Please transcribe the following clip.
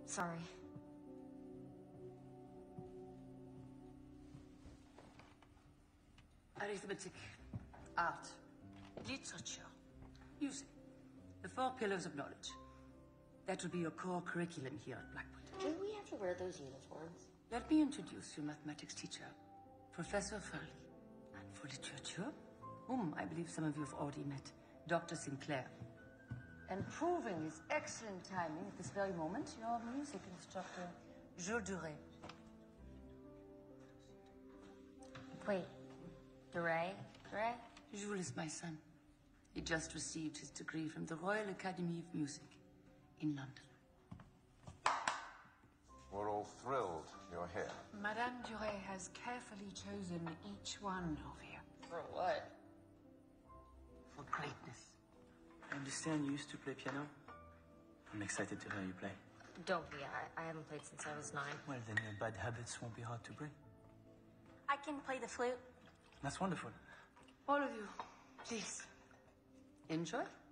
Sorry. Arithmetic, art, literature, music. The 4 pillars of knowledge. That will be your core curriculum here at Blackwood. Do we have to wear those uniforms? Let me introduce your mathematics teacher, Professor Farley. And for literature, whom I believe some of you have already met, Dr. Sinclair. And proving his excellent timing at this very moment, your music instructor, Jodhi. Wait, Duray? Jules is my son. He just received his degree from the Royal Academy of Music in London. We're all thrilled you're here. Madame Duray has carefully chosen each one of you. For what? For greatness. I understand you used to play piano. I'm excited to hear you play. Don't be. I haven't played since I was 9. Well, then your bad habits won't be hard to break. I can play the flute. That's wonderful. All of you, please, enjoy.